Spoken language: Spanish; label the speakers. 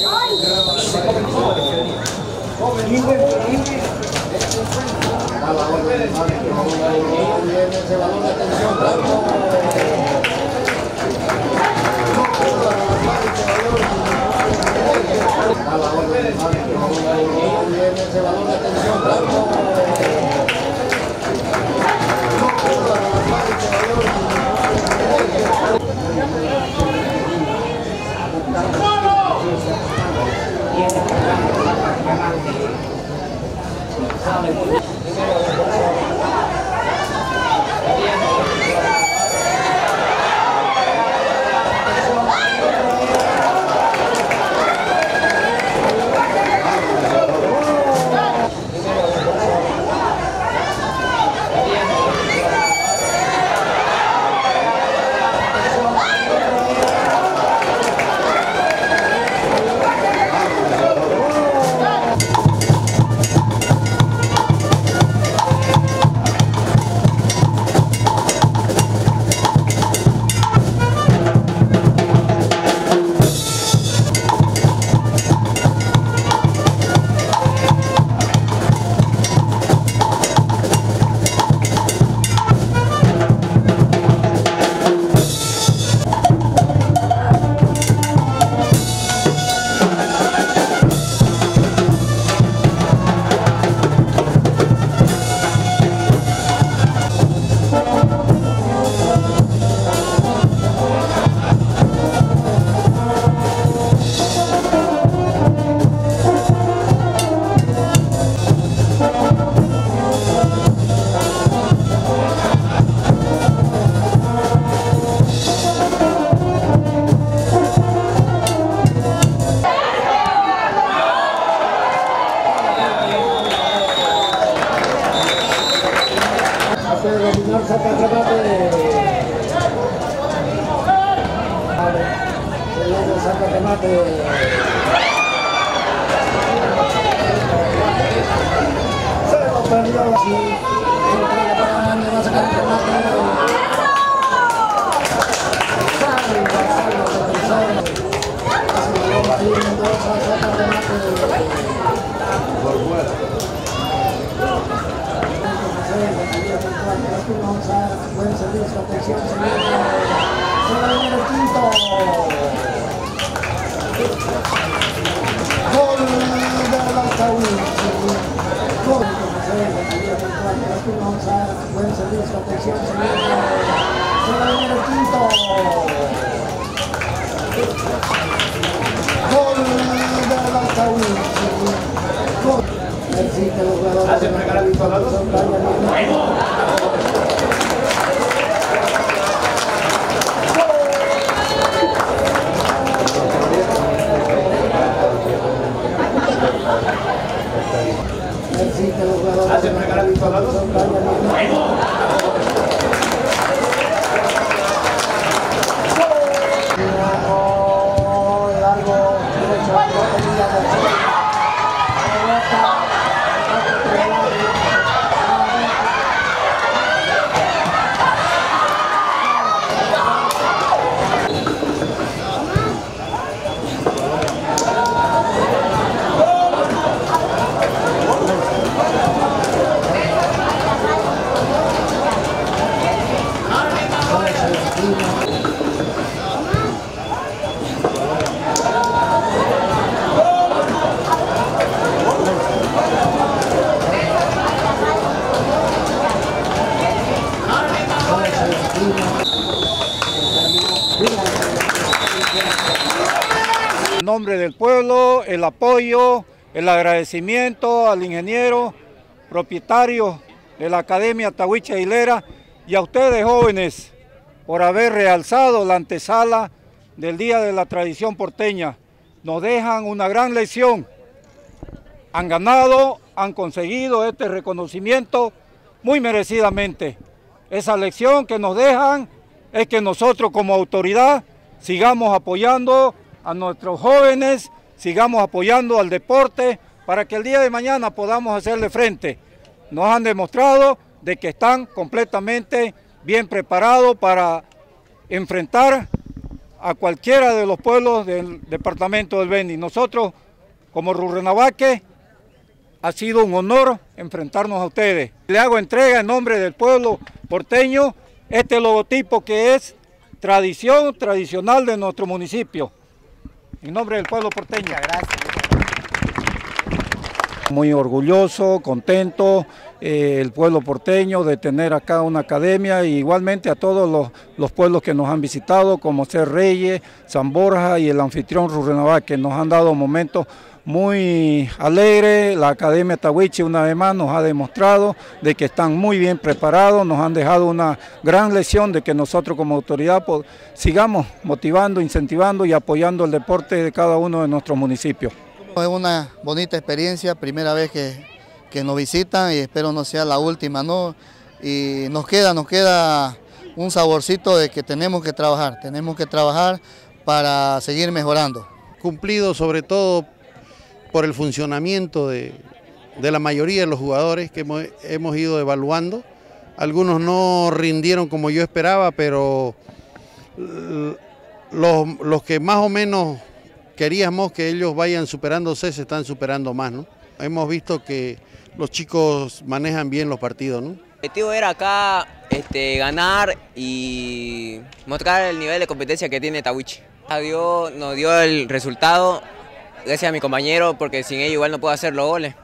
Speaker 1: Buen servicio, atención, señor. Se va a venir el quinto. Gol de la Taúl. Gol. Buen servicio, atención, señor. Se va a venir el quinto. Gol de la Taúl. Gol. Necesita los jugadores de la
Speaker 2: En nombre del pueblo, el apoyo, el agradecimiento al ingeniero propietario de la Academia Tahuiche Aguilera y a ustedes jóvenes por haber realzado la antesala del Día de la Tradición Porteña. Nos dejan una gran lección. Han ganado, han conseguido este reconocimiento muy merecidamente. Esa lección que nos dejan es que nosotros como autoridad sigamos apoyando a nuestros jóvenes, sigamos apoyando al deporte para que el día de mañana podamos hacerle frente. Nos han demostrado de que están completamente bien preparados para enfrentar a cualquiera de los pueblos del departamento del Beni. Nosotros, como Rurrenabaque, ha sido un honor enfrentarnos a ustedes. Le hago entrega en nombre del pueblo porteño este logotipo que es tradicional de nuestro municipio. En nombre del pueblo porteño.
Speaker 3: Muchas gracias.
Speaker 2: Muy orgulloso, contento, el pueblo porteño de tener acá una academia, y igualmente a todos los pueblos que nos han visitado, como Ser Reyes, San Borja y el anfitrión Rurrenabaque, que nos han dado momentos muy alegres. La Academia Tahuichi una vez más nos ha demostrado de que están muy bien preparados, nos han dejado una gran lección de que nosotros como autoridad sigamos motivando, incentivando y apoyando el deporte de cada uno de nuestros municipios.
Speaker 3: Es una bonita experiencia, primera vez que nos visitan y espero no sea la última, ¿no? Y nos queda un saborcito de que tenemos que trabajar para seguir mejorando.
Speaker 4: Cumplido sobre todo por el funcionamiento de la mayoría de los jugadores que hemos ido evaluando. Algunos no rindieron como yo esperaba, pero los que más o menos queríamos que ellos vayan superándose, se están superando más, ¿no? Hemos visto que los chicos manejan bien los partidos, ¿no?
Speaker 5: El objetivo era acá ganar y mostrar el nivel de competencia que tiene Tahuichi. Nos dio el resultado gracias a mi compañero, porque sin ellos igual no puedo hacer los goles.